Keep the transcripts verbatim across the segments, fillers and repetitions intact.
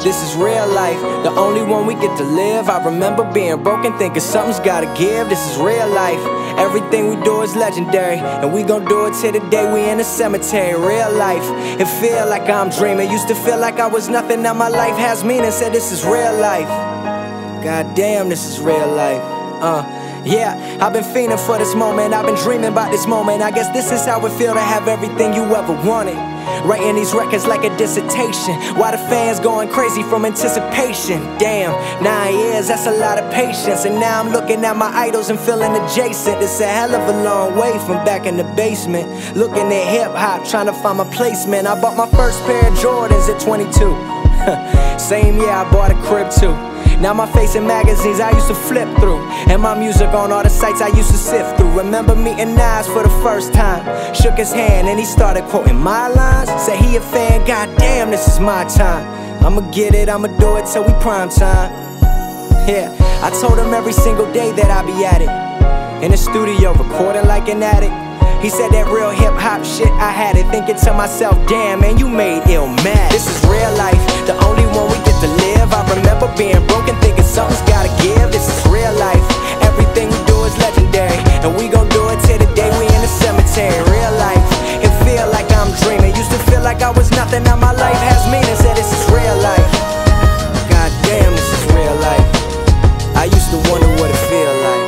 This is real life, the only one we get to live. I remember being broken, thinking something's gotta give. This is real life, everything we do is legendary, and we gon' do it till the day we in the cemetery. Real life, it feel like I'm dreaming. Used to feel like I was nothing, now my life has meaning. Said this is real life, god damn, this is real life. Uh, yeah, I've been fiending for this moment, I've been dreaming about this moment. I guess this is how it feel to have everything you ever wanted. Writing these records like a dissertation, why the fans going crazy from anticipation. Damn, nine years, that's a lot of patience. And now I'm looking at my idols and feeling adjacent. It's a hell of a long way from back in the basement, looking at hip-hop, trying to find my placement. I bought my first pair of Jordans at twenty-two. Same year I bought a crib too. Now my face in magazines I used to flip through, and my music on all the sites I used to sift through. Remember meeting Nas for the first time, shook his hand and he started quoting my lines. Said he a fan, goddamn, this is my time. I'ma get it, I'ma do it till we prime time. Yeah, I told him every single day that I be at it, in the studio recording like an addict. He said that real hip-hop shit, I had it, thinking to myself, damn man, you made ill mad. This is real life, the only one we get to live. I remember being broken, thinking something's gotta give. This is real life, everything we do is legendary, and we gon' do it till the day we in the cemetery. Real life, it feel like I'm dreaming. Used to feel like I was nothing, now my life has meaning. Said this is real life, god damn, this is real life. I used to wonder what it feel like.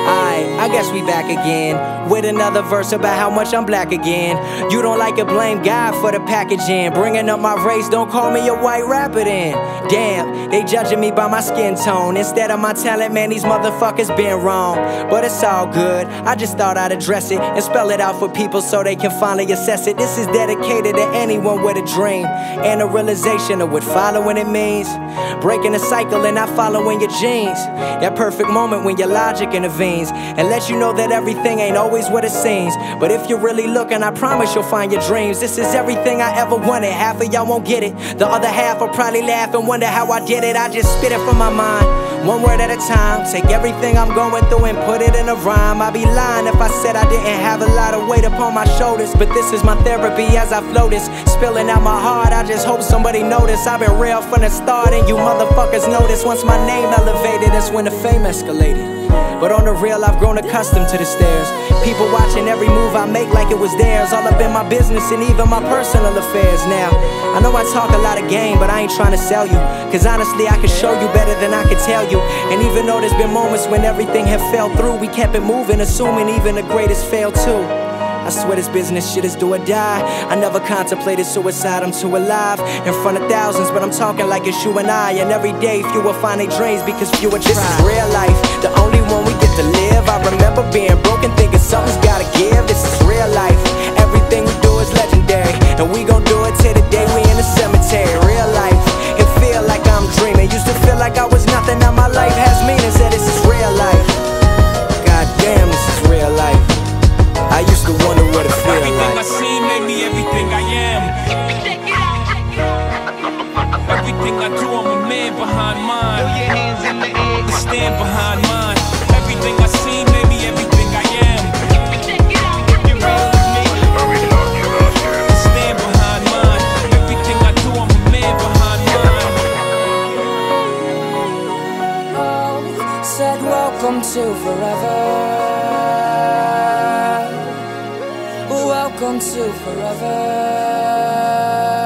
I guess we back again with another verse about how much I'm black again. You don't like it, blame God for the packaging. Bringing up my race, don't call me a white rapper then. Damn, they judging me by my skin tone instead of my talent, man, these motherfuckers been wrong. But it's all good, I just thought I'd address it and spell it out for people so they can finally assess it. This is dedicated to anyone with a dream and a realization of what following it means. Breaking the cycle and not following your genes. That perfect moment when your logic intervenes and let you know that everything ain't always what it seems. But if you're really looking, I promise you'll find your dreams. This is everything I ever wanted. Half of y'all won't get it, the other half will probably laugh and wonder how I did it. I just spit it from my mind, one word at a time. Take everything I'm going through and put it in a rhyme. I'd be lying if I said I didn't have a lot of weight upon my shoulders. But this is my therapy as I flow this, spilling out my heart. I just hope somebody notice. I've been real from the start and you motherfuckers notice. Once my name elevated, that's when the fame escalated. But on the real, I've grown accustomed to the stares. People watching every move I make like it was theirs, all up in my business and even my personal affairs. Now, I know I talk a lot of game, but I ain't trying to sell you, cause honestly I can show you better than I can tell you. And even though there's been moments when everything had fell through, we kept it moving, assuming even the greatest fail too. I swear this business shit is do or die. I never contemplated suicide, I'm too alive in front of thousands, but I'm talking like it's you and I. And every day fewer find their dreams because fewer try. This is real life, the only one we get to live. I remember being broken, thinking something's gotta give. This is real life, everything we do is legendary, and we gon' do it till the day we in the cemetery. Real life, it feel like I'm dreaming. Used to feel like I was nothing, now my life has meaning. Said this is real life, god damn, this is real life. I used to wonder what it feel like. Everything I see made me everything I am. Everything I do, I'm a man behind mine. I stand behind mine. Everything I see made me everything I am. You're real with me. I stand behind mine. Everything I do, I'm a man behind mine. Oh, said welcome to forever. Welcome to forever.